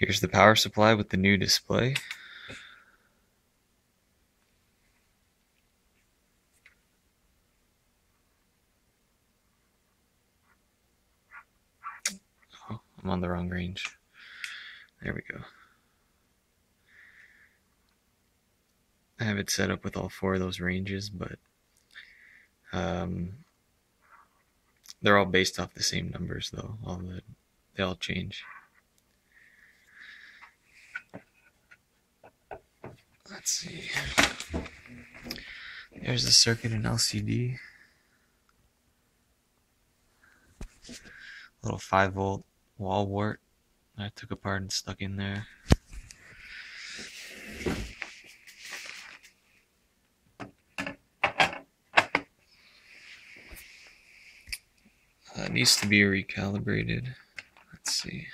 Here's the power supply with the new display. Oh, I'm on the wrong range. There we go. I have it set up with all 4 of those ranges, but they're all based off the same numbers though. They all change. Let's see. There's the circuit and LCD. Little 5-volt wall wart I took apart and stuck in there. It needs to be recalibrated. Let's see.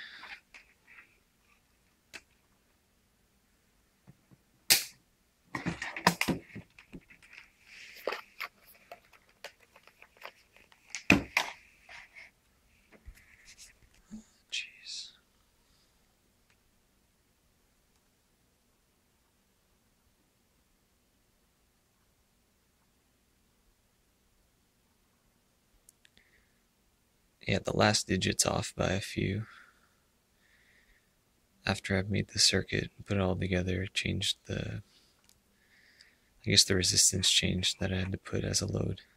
Jeez. Yeah, the last digit's off by a few. After I've made the circuit, put it all together, changed the, I guess the resistance changed that I had to put as a load.